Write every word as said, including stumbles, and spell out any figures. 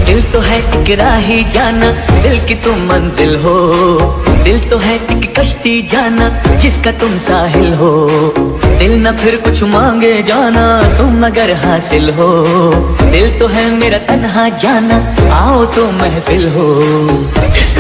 दिल तो है एक राही जाना, दिल की तुम मंजिल हो। दिल तो है एक कश्ती जाना, जिसका तुम साहिल हो। दिल न फिर कुछ मांगे जाना, तुम अगर हासिल हो। दिल तो है मेरा तन्हा जाना, आओ तो महफिल हो।